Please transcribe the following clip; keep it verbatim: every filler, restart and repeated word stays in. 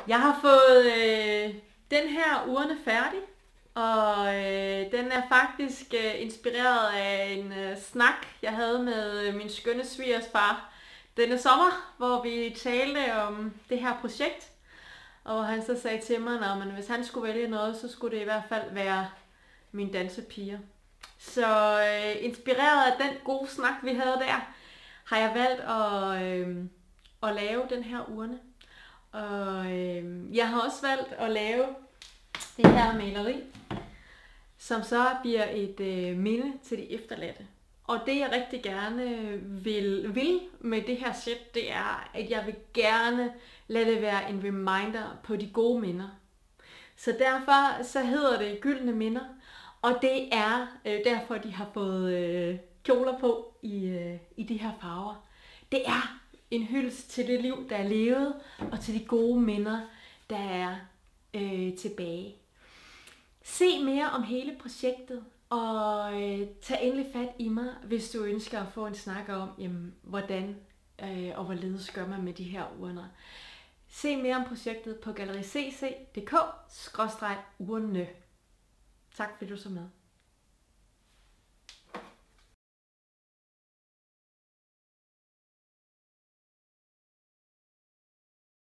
Jeg har fået øh, den her urne færdig, og øh, den er faktisk øh, inspireret af en øh, snak, jeg havde med øh, min skønne svigers far denne sommer, hvor vi talte om det her projekt. Og han så sagde til mig, at hvis han skulle vælge noget, så skulle det i hvert fald være min dansepiger. Så øh, inspireret af den gode snak, vi havde der, har jeg valgt at, øh, at lave den her urne. Og øh, jeg har også valgt at lave det her maleri, som så bliver et øh, minde til de efterladte. Og det jeg rigtig gerne vil, vil med det her sæt, det er, at jeg vil gerne lade det være en reminder på de gode minder. Så derfor så hedder det Gyldne Minder, og det er øh, derfor, de har fået øh, kjoler på i, øh, i de her farver. Det er en hyldest til det liv, der er levet, og til de gode minder, der er øh, tilbage. Se mere om hele projektet, og øh, tag endelig fat i mig, hvis du ønsker at få en snak om, jamen, hvordan øh, og hvorledes gør man med de her urner. Se mere om projektet på gallericc punktum dk skråstreg urne. Tak fordi du så med.